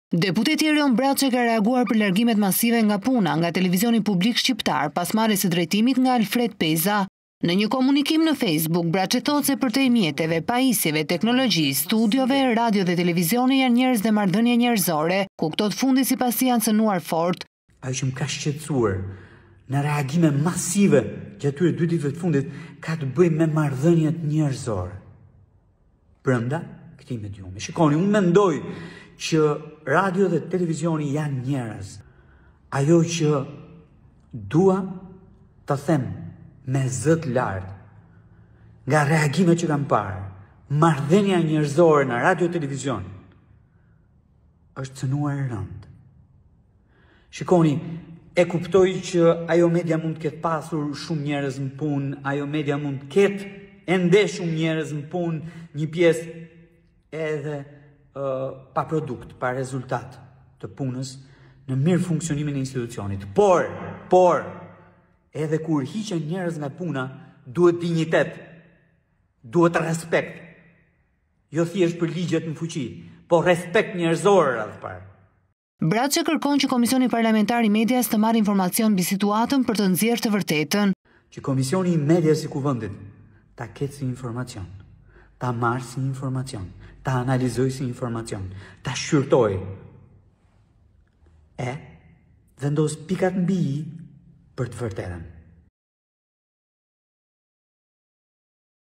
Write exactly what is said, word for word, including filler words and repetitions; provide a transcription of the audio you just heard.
Deputeti Erion Braçe ka reaguar për largimet masive nga puna nga televizioni publik shqiptar pas marrjes së drejtimit nga Alfred Peza. Në një komunikim në Facebook, Braçe thotë se për te mjeteve, pajisjeve, teknologji, studiove, radio dhe televizioni janë njerëz dhe marrëdhënie njerëzore, ku këto të fundit sipasi janë cënuar fort. Ajo që më ka shqetësuar në reagime masive gjatë këtyre dy ditëve të fundit ka të bëjë me marrëdhëniet njerëzore. Brenda këtij mediumi. Shikoni, unë mendoj që radio dhe televizioni janë njerëz. Ajo që dua të them me zë të lartë, nga reagimet që kam parë, marrëdhënia njerëzore në radio e televizion është cënuar e rëndë. Shikoni, e kuptoj që ajo media mund të ketë pasur shumë njerëz në punë, ajo media mund të ketë ende shumë njerëz në punë, një pjesë edhe Uh, pa produkt, pa rezultat të punës në mirë funksionimin e institucionit. Por, por, edhe kur hiqen njerëz nga puna, duhet dinjitet, duhet respekt. Jo thjesht për ligjet në fuqi, por respekt njerëzor radh parë. Braçe kërkon që Komisioni Parlamentar i Medias të marrë informacion mbi situatën për të nxjerrë të vërtetën. Që Komisioni i Medias i Kuvendit ta ketë si informacion, ta marrë si informacion, ta analizoj si informacion, ta shqyrtoj, e vendos pikat mbi i për të vërtetën.